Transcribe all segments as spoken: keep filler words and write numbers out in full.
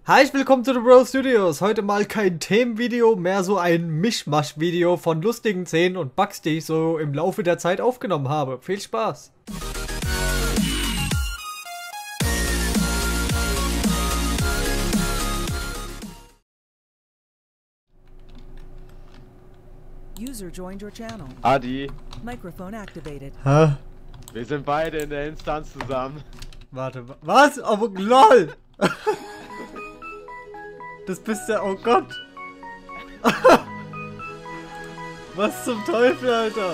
Hi, willkommen zu The Bro Studios. Heute mal kein Themenvideo, mehr so ein Mischmasch-Video von lustigen Szenen und Bugs, die ich so im Laufe der Zeit aufgenommen habe. Viel Spaß! User joined your channel. Adi, Microphone activated. Hä? wir sind beide in der Instanz zusammen. Warte, wa- was? Aber lol! Das bist ja, oh Gott! Was zum Teufel, Alter?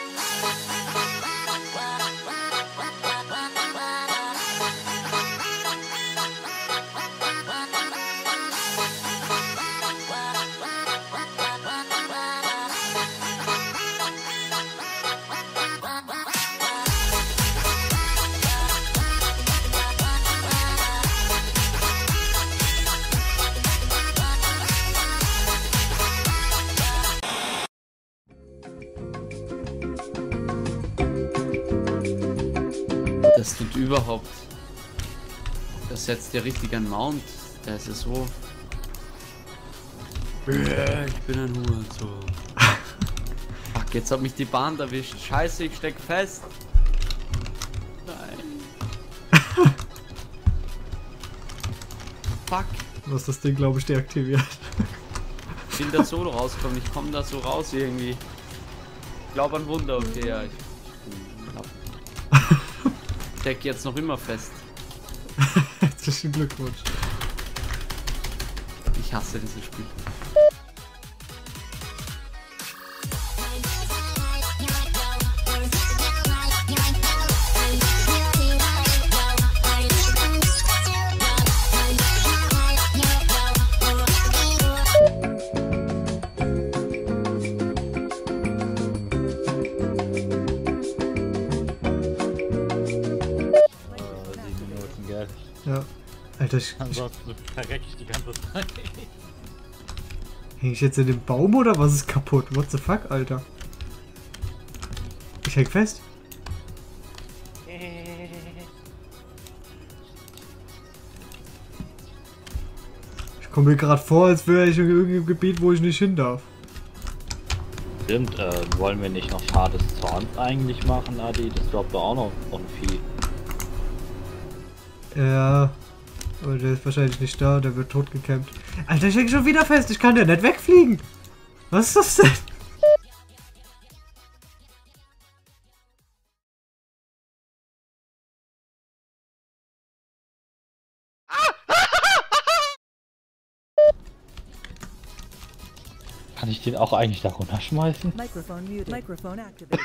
Das tut überhaupt. Das setzt ja richtig an Mount. Da ist es so. Ich bin ein Hurensohn. Fuck, jetzt hat mich die Bahn erwischt. Scheiße, ich steck fest. Nein. Fuck. Du hast das Ding, glaube ich, deaktiviert. Ich bin da so rausgekommen. Ich komme da so raus irgendwie. Ich glaube an Wunder. Okay, ja. Ich, ich glaub. Steck jetzt noch immer fest. Herzlichen Glückwunsch. Ich hasse dieses Spiel. Ja. Alter, ich, ich, Ansonsten verreck ich die ganze Zeit. häng ich jetzt in dem Baum oder was ist kaputt? What the fuck, Alter? Ich häng fest. Ich komme mir gerade vor, als wäre ich in irgendeinem Gebiet, wo ich nicht hin darf. Stimmt, äh, wollen wir nicht noch Schades Zorns eigentlich machen, Adi? Das droppt doch auch noch ein Vieh. Ja. Aber der ist wahrscheinlich nicht da, der wird tot gekämpft. Alter, ich häng schon wieder fest, ich kann ja nicht wegfliegen. Was ist das denn? Kann ich den auch eigentlich da runterschmeißen? Microphone muted. Microphone activated.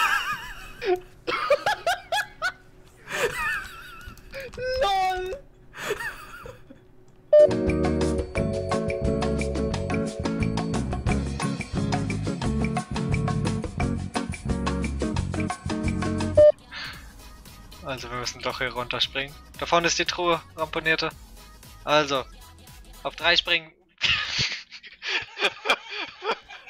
LOL! Also wir müssen doch hier runterspringen. Da vorne ist die Truhe, ramponierte. Also, auf drei springen.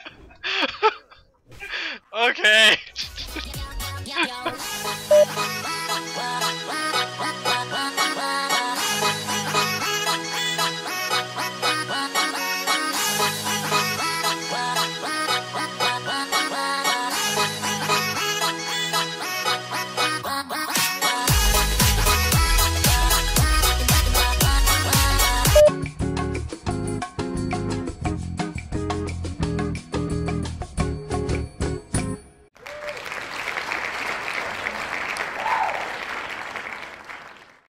Okay.